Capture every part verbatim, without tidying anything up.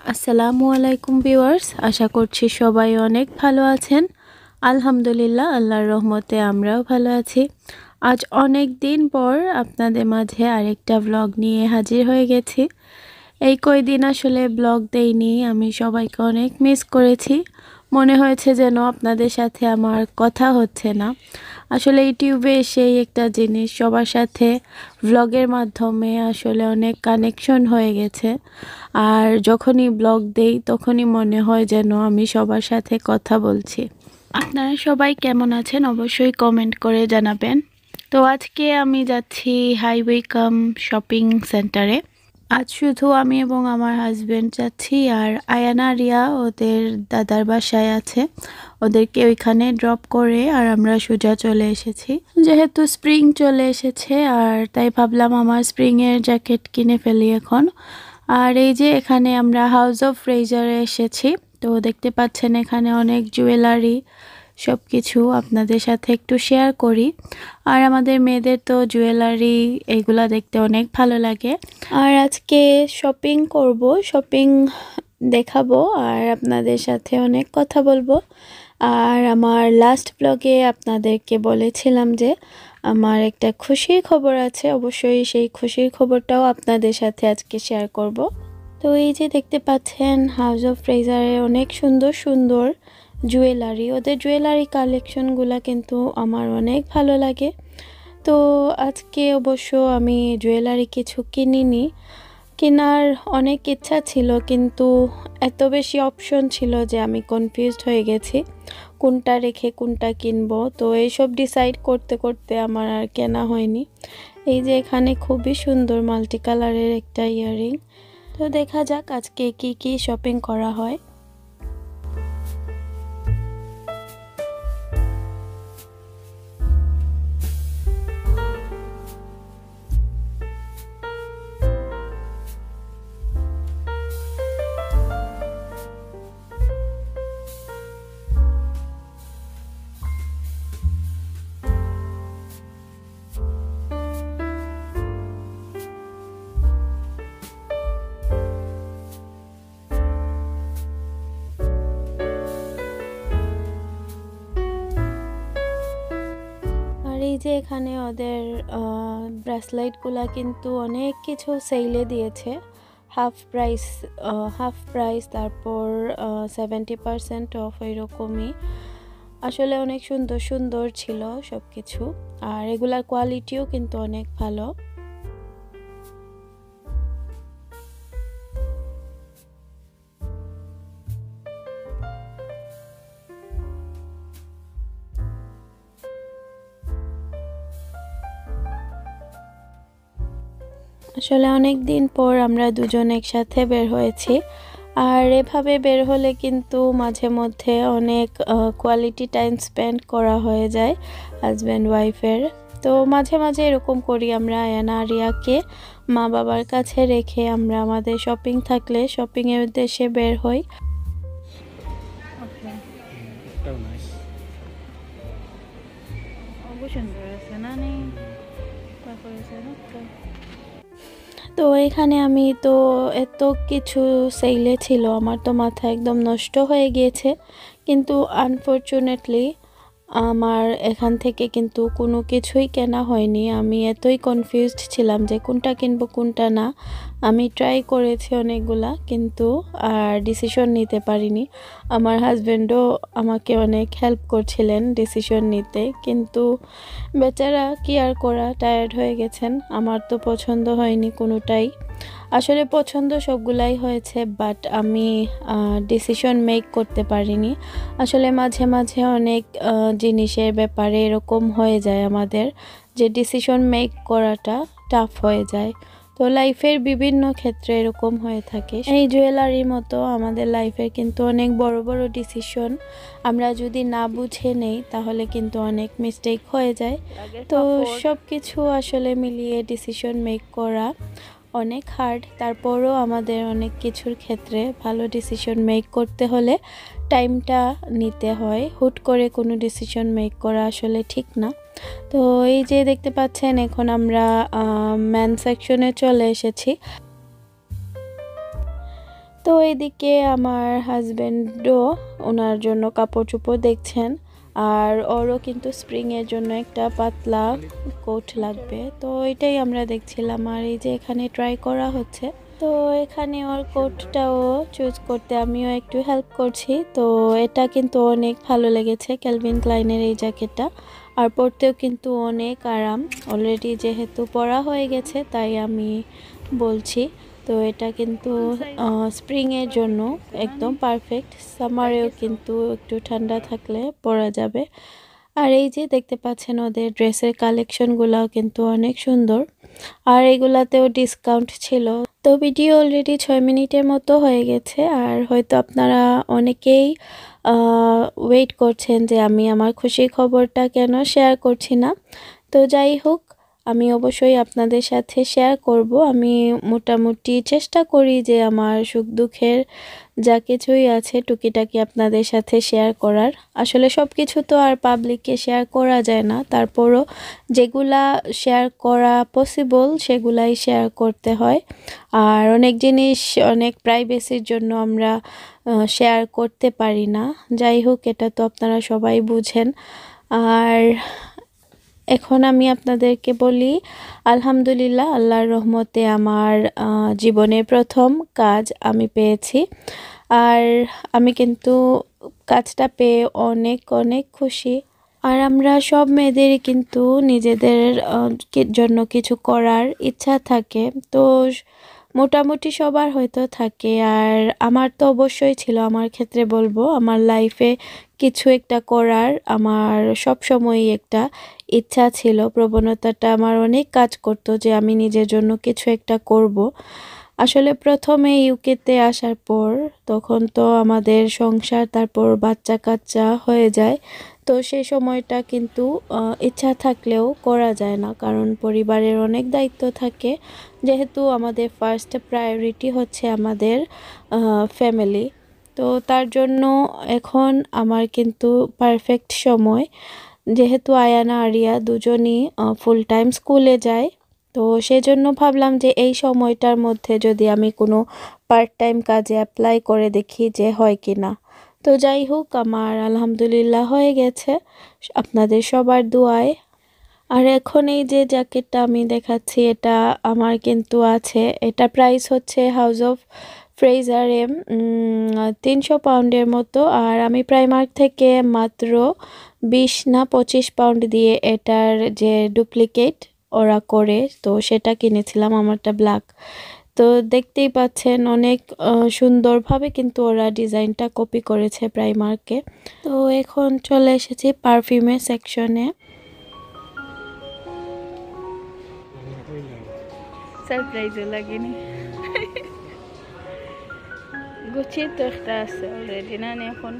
আসসালামুয়ালাইকুম viewers, আশা করছি সবাই অনেক ভালো আছেন। আলহামদুলিল্লাহ, আল্লাহর রহমতে আমরাও ভালো আছি। আজ অনেক দিন পর আপনাদের মাঝে আরেকটা ব্লগ নিয়ে হাজির হয়ে গেছি। এই কয়দিন আসলে ব্লগ দেইনি, আমি সবাইকে অনেক মিস করেছি। মনে হয়েছে যেন আপনাদের সাথে আমার কথা হচ্ছে না। আসলে ইউটিউবে সেই একটা জিনিস, সবার সাথে ব্লগের মাধ্যমে আসলে অনেক কানেকশন হয়ে গেছে। আর যখনই ব্লগ দেই তখনই মনে হয় যেন আমি সবার সাথে কথা বলছি। আপনারা সবাই কেমন আছেন অবশ্যই কমেন্ট করে জানাবেন। তো আজকে আমি যাচ্ছি হাইওয়ে কাম শপিং সেন্টারে। আজ শুধু আমি এবং আমার হাজবেন্ড যাচ্ছি, আর আয়ানা রিয়া ওদের দাদার বাসায় আছে, ওদেরকে ওইখানে ড্রপ করে আর আমরা সোজা চলে এসেছি। যেহেতু স্প্রিং চলে এসেছে আর তাই ভাবলাম আমার স্প্রিংয়ের জ্যাকেট কিনে ফেলি এখন। আর এই যে এখানে আমরা হাউস অফ ফ্রেজারে এসেছি, তো দেখতে পাচ্ছেন এখানে অনেক জুয়েলারি, সব কিছু আপনাদের সাথে একটু শেয়ার করি। আর আমাদের মেয়েদের তো জুয়েলারি এইগুলা দেখতে অনেক ভালো লাগে। আর আজকে শপিং করব, শপিং দেখাবো আর আপনাদের সাথে অনেক কথা বলবো। আর আমার লাস্ট ব্লগে আপনাদেরকে বলেছিলাম যে আমার একটা খুশির খবর আছে, অবশ্যই সেই খুশির খবরটাও আপনাদের সাথে আজকে শেয়ার করব। তো এই যে দেখতে পাচ্ছেন হাউস অফ ফ্রেজারে অনেক সুন্দর সুন্দর জুয়েলারি, ওদের জুয়েলারি কালেকশনগুলো কিন্তু আমার অনেক ভালো লাগে। তো আজকে অবশ্য আমি জুয়েলারি কিছু কিনিনি, কেনার অনেক ইচ্ছা ছিল কিন্তু এত বেশি অপশন ছিল যে আমি কনফিউজড হয়ে গেছি কোনটা রেখে কোনটা কিনবো। তো এইসব ডিসাইড করতে করতে আমার আর কেনা হয়নি। এই যে এখানে খুবই সুন্দর মাল্টি কালারের একটা ইয়াররিং। তো দেখা যাক আজকে কি কি শপিং করা হয়। এই যে এখানে ওদের ব্রেসলেটগুলো কিন্তু অনেক কিছু সেলে দিয়েছে, হাফ প্রাইস হাফ প্রাইস তারপর সেভেন্টি পারসেন্ট অফ, এরকমই আসলে অনেক সুন্দর সুন্দর ছিল সব কিছু। আর এগুলার কোয়ালিটিও কিন্তু অনেক ভালো। আসলে অনেক দিন পর আমরা দুজন একসাথে বের হয়েছি, আর এভাবে বের হলে কিন্তু মাঝে মধ্যে অনেক কোয়ালিটি টাইম স্পেন্ড করা হয়ে যায় হাজব্যান্ড ওয়াইফের। তো মাঝে মাঝে এরকম করি আমরা, আয়ানা রিয়াকে মা বাবার কাছে রেখে আমরা আমাদের শপিং থাকলে শপিংয়ের উদ্দেশ্যে বের হই। তো এখানে আমি তো এত কিছু সেলে ছিল, আমার তো মাথা একদম নষ্ট হয়ে গিয়েছে, কিন্তু আনফরচুনেটলি আমার এখান থেকে কিন্তু কোনো কিছুই কেনা হয়নি। আমি এতই কনফিউজড ছিলাম যে কোনটা কিনবো কোনটা না। আমি ট্রাই করেছি অনেকগুলা, কিন্তু আর ডিসিশন নিতে পারিনি। আমার হাজব্যান্ডও আমাকে অনেক হেল্প করছিলেন ডিসিশন নিতে, কিন্তু বেচারা কি আর করা, টায়ার্ড হয়ে গেছেন। আমার তো পছন্দ হয়নি কোনোটাই, আসলে পছন্দ সবগুলাই হয়েছে, বাট আমি ডিসিশন মেক করতে পারিনি। আসলে মাঝে মাঝে অনেক জিনিসের ব্যাপারে এরকম হয়ে যায় আমাদের যে ডিসিশন মেক করাটা টাফ হয়ে যায়। তো লাইফের বিভিন্ন ক্ষেত্রে এরকম হয়ে থাকে। এই জুয়েলারির মতো আমাদের লাইফের কিন্তু অনেক বড় বড় ডিসিশন আমরা যদি না বুঝে নেই তাহলে কিন্তু অনেক মিস্টেক হয়ে যায়। তো সব কিছু আসলে মিলিয়ে ডিসিশন মেক করা অনেক হার্ড, তারপরও আমাদের অনেক কিছুর ক্ষেত্রে ভালো ডিসিশন মেক করতে হলে টাইমটা নিতে হয়। হুট করে কোনো ডিসিশন মেক করা আসলে ঠিক না। তো এই যে দেখতে পাচ্ছেন এখন আমরা মেন সেকশনে চলে এসেছি। তো এদিকে আমার হাজবেন্ডও ওনার জন্য কাপড় চোপড় দেখছেন, আর ওরও কিন্তু স্প্রিংয়ের জন্য একটা পাতলা কোট লাগবে, তো এটাই আমরা দেখছিলাম। আর এই যে এখানে ট্রাই করা হচ্ছে, তো এখানে ওর কোটটাও চুজ করতে আমিও একটু হেল্প করছি। তো এটা কিন্তু অনেক ভালো লেগেছে, ক্যালভিন ক্লাইনের এই জ্যাকেটটা, আর পরতেও কিন্তু অনেক আরাম। অলরেডি যেহেতু পরা হয়ে গেছে তাই আমি বলছি। তো এটা কিন্তু স্প্রিংয়ের জন্য একদম পারফেক্ট, সামারেও কিন্তু একটু ঠান্ডা থাকলে পরা যাবে। আর এই যে দেখতে পাচ্ছেন ওদের ড্রেসের কালেকশনগুলোও কিন্তু অনেক সুন্দর, আর এগুলাতেও ডিসকাউন্ট ছিল। তো ভিডিও অলরেডি ছয় মিনিটের মতো হয়ে গেছে, আর হয়তো আপনারা অনেকেই ওয়েট করছেন যে আমি আমার খুশির খবরটা কেন শেয়ার করছি না। তো যাই হোক, আমি অবশ্যই আপনাদের সাথে শেয়ার করব। আমি মোটামুটি চেষ্টা করি যে আমার সুখ দুঃখের যা কিছুই আছে টুকিটাকি আপনাদের সাথে শেয়ার করার। আসলে সব কিছু তো আর পাবলিককে শেয়ার করা যায় না, তারপরও যেগুলা শেয়ার করা পসিবল সেগুলাই শেয়ার করতে হয়। আর অনেক জিনিস অনেক প্রাইভেসির জন্য আমরা শেয়ার করতে পারি না। যাই হোক, এটা তো আপনারা সবাই বুঝেন। আর এখন আমি আপনাদেরকে বলি, আলহামদুলিল্লাহ, আল্লাহর রহমতে আমার জীবনের প্রথম কাজ আমি পেয়েছি, আর আমি কিন্তু কাজটা পেয়ে অনেক অনেক খুশি। আর আমরা সব মেয়েদেরই কিন্তু নিজেদের জন্য কিছু করার ইচ্ছা থাকে, তো মোটামুটি সবার হয়তো থাকে। আর আমার তো অবশ্যই ছিল, আমার ক্ষেত্রে বলবো আমার লাইফে কিছু একটা করার আমার সব সময়ই একটা ইচ্ছা ছিল, প্রবণতাটা আমার অনেক কাজ করতো যে আমি নিজের জন্য কিছু একটা করব। আসলে প্রথমে ইউকেতে আসার পর তখন তো আমাদের সংসার, তারপর বাচ্চা কাচ্চা হয়ে যায়, তো সেই সময়টা কিন্তু ইচ্ছা থাকলেও করা যায় না, কারণ পরিবারের অনেক দায়িত্ব থাকে। যেহেতু আমাদের ফার্স্ট প্রায়োরিটি হচ্ছে আমাদের ফ্যামিলি, তো তার জন্য এখন আমার কিন্তু পারফেক্ট সময়। যেহেতু আয়ানা আরিয়া দুজনই ফুল টাইম স্কুলে যায়, তো সেজন্য ভাবলাম যে এই সময়টার মধ্যে যদি আমি কোনো পার্ট টাইম কাজে অ্যাপ্লাই করে দেখি যে হয় কি না। তো যাই হোক, আমার আলহামদুলিল্লাহ হয়ে গেছে আপনাদের সবার দোয়ায়। আর এখন এই যে জ্যাকেটটা আমি দেখাচ্ছি, এটা আমার কিন্তু আছে, এটা প্রাইস হচ্ছে হাউস অফ ফ্রেজারে তিনশো পাউন্ডের মতো, আর আমি প্রাইমার্ক থেকে মাত্র বিশ না পঁচিশ পাউন্ড দিয়ে এটার যে ডুপ্লিকেট ওরা করে, তো সেটা কিনেছিলাম, আমারটা ব্ল্যাক। তো দেখতেই পাচ্ছেন অনেক সুন্দরভাবে কিন্তু ওরা ডিজাইনটা কপি করেছে প্রাইমার্কে। তো এখন চলে এসেছি পারফিউমের সেকশনে। সারপ্রাইজও লাগেনি, গুছিয়ে তো একটা আছে অলরেডি না এখন।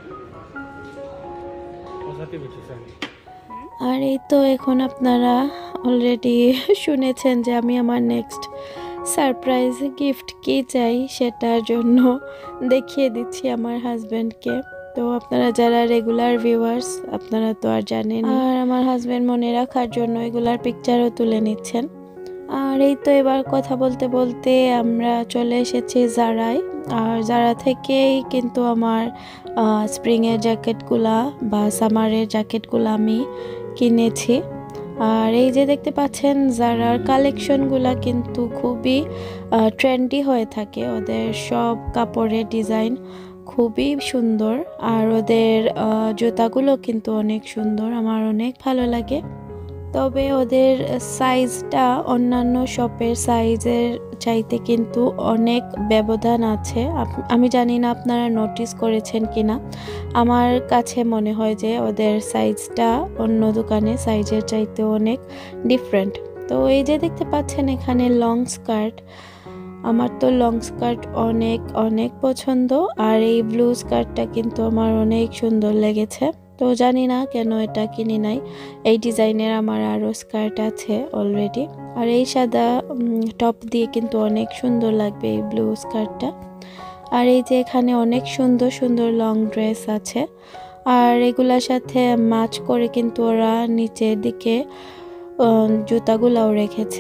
আর এই তো এখন আপনারা অলরেডি শুনেছেন যে আমি আমার নেক্সট সারপ্রাইজ গিফট কি চাই সেটার জন্য দেখিয়ে দিচ্ছি আমার হাজব্যান্ডকে। তো আপনারা যারা রেগুলার ভিউয়ার্স আপনারা তো আর জানেন, আর আমার হাজব্যান্ড মনে রাখার জন্য এগুলার পিকচারও তুলে নিচ্ছেন। আর এই তো এবার কথা বলতে বলতে আমরা চলে এসেছি জারায়, আর জারা থেকেই কিন্তু আমার স্প্রিংয়ের জ্যাকেটগুলা বা সামারের জ্যাকেটগুলো আমি কিনেছি। আর এই যে দেখতে পাচ্ছেন জারার কালেকশনগুলা কিন্তু খুবই ট্রেন্ডি হয়ে থাকে, ওদের সব কাপড়ের ডিজাইন খুবই সুন্দর, আর ওদের জুতাগুলো কিন্তু অনেক সুন্দর, আমার অনেক ভালো লাগে। তবে ওদের সাইজটা অন্যান্য শপের সাইজের চাইতে কিন্তু অনেক ব্যবধান আছে। আমি জানি না আপনারা নোটিস করেছেন কিনা, আমার কাছে মনে হয় যে ওদের সাইজটা অন্য দোকানে সাইজের চাইতে অনেক ডিফারেন্ট। তো এই যে দেখতে পাচ্ছেন এখানে লং স্কার্ট, আমার তো লং স্কার্ট অনেক অনেক পছন্দ, আর এই ব্লু স্কার্টটা কিন্তু আমার অনেক সুন্দর লেগেছে। তো জানি না কেন এটা কিনি নাই, এই ডিজাইনের আমার আরও স্কার্ট আছে অলরেডি। আর এই সাদা টপ দিয়ে কিন্তু অনেক সুন্দর লাগবে এই ব্লু স্কার্টটা। আর এই যে এখানে অনেক সুন্দর সুন্দর লং ড্রেস আছে, আর এগুলার সাথে ম্যাচ করে কিন্তু ওরা নিচের দিকে জুতাগুলাও রেখেছে।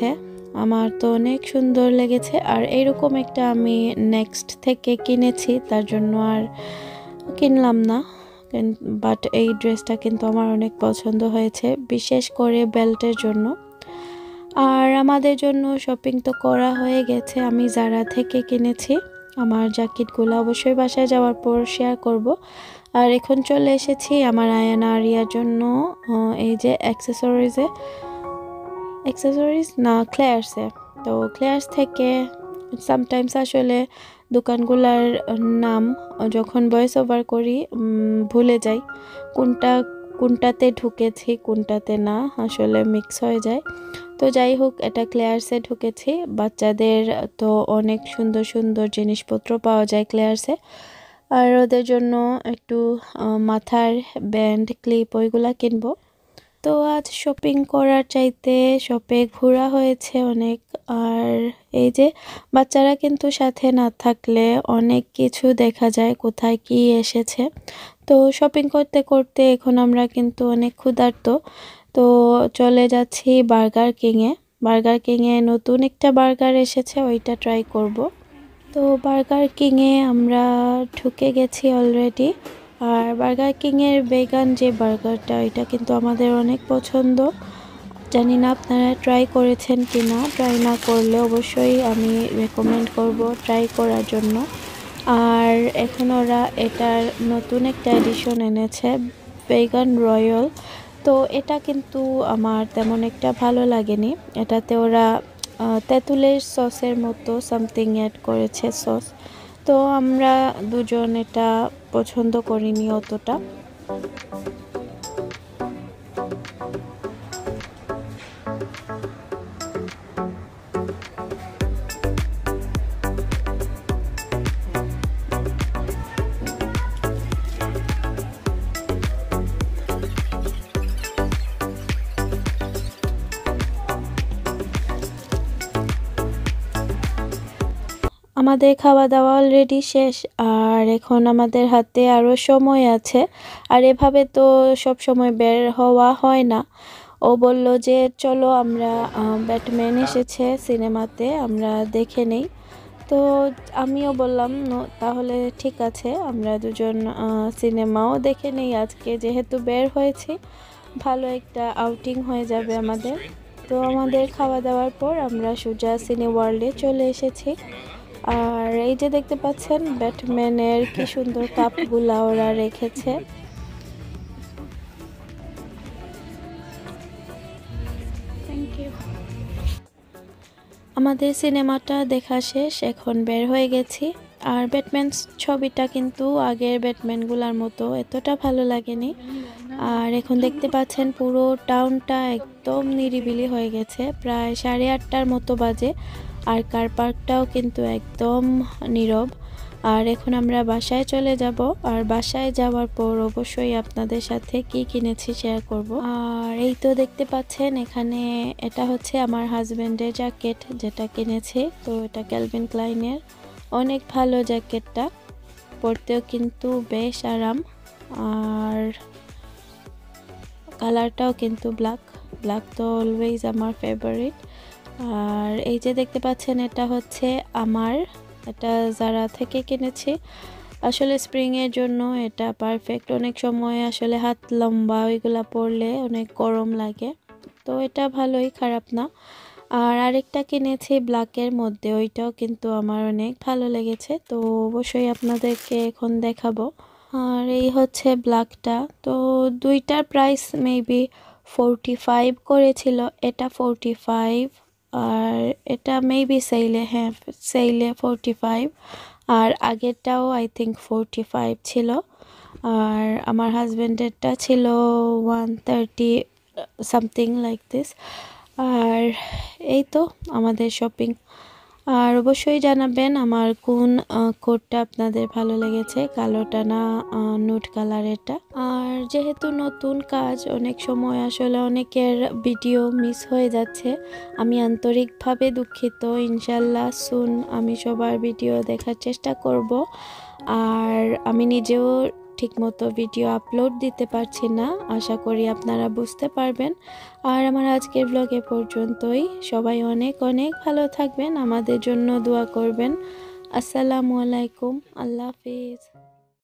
আমার তো অনেক সুন্দর লেগেছে। আর এরকম একটা আমি নেক্সট থেকে কিনেছি, তার জন্য আর কিনলাম না, বাট এই ড্রেসটা কিন্তু আমার অনেক পছন্দ হয়েছে, বিশেষ করে বেল্টের জন্য। আর আমাদের জন্য শপিং তো করা হয়ে গেছে, আমি জারা থেকে কিনেছি। আমার জ্যাকেটগুলো অবশ্যই বাসায় যাওয়ার পর শেয়ার করব। আর এখন চলে এসেছি আমার আয়ানা আরিয়ার জন্য এই যে অ্যাক্সেসরিজে অ্যাক্সেসরিজ না ক্লেয়ার্সে। তো ক্লেয়ার্স থেকে সামটাইমস আসলে দোকানগুলোর নাম যখন ভয়েস ওভার করি ভুলে যাই, কোনটা কোনটাতে ঢুকেছি কোনটাতে না, আসলে মিক্স হয়ে যায়। তো যাই হোক, এটা ক্লেয়ার্সে ঢুকেছি। বাচ্চাদের তো অনেক সুন্দর সুন্দর জিনিসপত্র পাওয়া যায় ক্লেয়ার্সে। আর ওদের জন্য একটু মাথার ব্যান্ড ক্লিপ ওইগুলা কিনবো। তো আজ শপিং করার চাইতে শপে ঘোরা হয়েছে অনেক। আর এই যে বাচ্চারা কিন্তু সাথে না থাকলে অনেক কিছু দেখা যায় কোথায় কি এসেছে। তো শপিং করতে করতে এখন আমরা কিন্তু অনেক ক্ষুধার্ত। তো চলে যাচ্ছি বার্গার কিংয়ে। বার্গার কিংয়ে নতুন একটা বার্গার এসেছে, ওইটা ট্রাই করব। তো বার্গার কিংয়ে আমরা ঢুকে গেছি অলরেডি। আর বার্গার কিংয়ের ভেগান যে বার্গারটা, এটা কিন্তু আমাদের অনেক পছন্দ। জানি না আপনারা ট্রাই করেছেন কি না, ট্রাই না করলে অবশ্যই আমি রেকমেন্ড করব ট্রাই করার জন্য। আর এখন ওরা এটার নতুন একটা এডিশন এনেছে, ভেগান রয়্যাল। তো এটা কিন্তু আমার তেমন একটা ভালো লাগেনি। এটাতে ওরা তেঁতুলের সসের মতো সামথিং অ্যাড করেছে সস। তো আমরা দুজন এটা পছন্দ করিনি অতটা। আমাদের খাওয়া দাওয়া অলরেডি শেষ, আর এখন আমাদের হাতে আরও সময় আছে। আর এভাবে তো সব সময় বের হওয়া হয় না। ও বলল যে চলো আমরা ব্যাটম্যান এসেছে সিনেমাতে, আমরা দেখে নেই। তো আমিও বললাম তাহলে ঠিক আছে, আমরা দুজন সিনেমাও দেখে নেই আজকে, যেহেতু বের হয়েছি ভালো একটা আউটিং হয়ে যাবে আমাদের। তো আমাদের খাওয়া দাওয়ার পর আমরা সোজা সিনে ওয়ার্ল্ডে চলে এসেছি। আর এই যে দেখতে পাচ্ছেন ব্যাটম্যানের কি সুন্দর কাপগুলা ওরা রেখেছে। Thank you. আমাদের সিনেমাটা দেখা শেষ, এখন বের হয়ে গেছি। আর ব্যাটম্যান ছবিটা কিন্তু আগের ব্যাটম্যানগুলোর মতো এতটা ভালো লাগেনি। আর এখন দেখতে পাচ্ছেন পুরো টাউনটা একদম নিরিবিলি হয়ে গেছে, প্রায় সাড়ে আটটার মতো বাজে। আর কার পার্কটাও কিন্তু একদম নীরব। আর এখন আমরা বাসায় চলে যাব। আর বাসায় যাওয়ার পর অবশ্যই আপনাদের সাথে কি কিনেছি শেয়ার করব। আর এই তো দেখতে পাচ্ছেন এখানে, এটা হচ্ছে আমার হাজব্যান্ডের জ্যাকেট যেটা কিনেছি। তো এটা ক্যালভিন ক্লাইনের, অনেক ভালো জ্যাকেটটা, পরতেও কিন্তু বেশ আরাম। আর কালারটাও কিন্তু ব্ল্যাক, ব্ল্যাক তো অলওয়েজ আমার ফেভারিট। আর এই যে দেখতে পাচ্ছেন এটা হচ্ছে আমার, এটা জারা থেকে কিনেছি। আসলে স্প্রিংয়ের জন্য এটা পারফেক্ট। অনেক সময় আসলে হাত লম্বা ওইগুলা পরলে অনেক গরম লাগে, তো এটা ভালোই, খারাপ না। আর আরেকটা কিনেছি ব্ল্যাকের মধ্যে, ওইটাও কিন্তু আমার অনেক ভালো লেগেছে, তো অবশ্যই আপনাদেরকে এখন দেখাবো। আর এই হচ্ছে ব্ল্যাকটা, তো দুইটার প্রাইস মেবি ফোরটি ফাইভ করেছিল, এটা ফোরটি ফাইভ আর এটা মেবি সেলে, হ্যাঁ সেলে ফোরটি ফাইভ, আর আগেরটাও আই থিঙ্ক ফোরটি ফাইভ ছিল। আর আমার হাজব্যান্ডেরটা ছিল one thirty something like this. আর এই তো আমাদের শপিং। আর অবশ্যই জানাবেন আমার কোন কোটটা আপনাদের ভালো লেগেছে, কালোটা না নুট কালারেরটা। আর যেহেতু নতুন কাজ, অনেক সময় আসলে অনেকের ভিডিও মিস হয়ে যাচ্ছে, আমি আন্তরিকভাবে দুঃখিত। ইনশাল্লাহ সুন আমি সবার ভিডিও দেখার চেষ্টা করব। আর আমি নিজেও ঠিকমতো ভিডিও আপলোড দিতে পারছি না, আশা করি আপনারা বুঝতে পারবেন। আর আমার আজকের ব্লগ এ পর্যন্তই। সবাই অনেক অনেক ভালো থাকবেন, আমাদের জন্য দোয়া করবেন। আসসালামু আলাইকুম, আল্লাহ হাফিজ।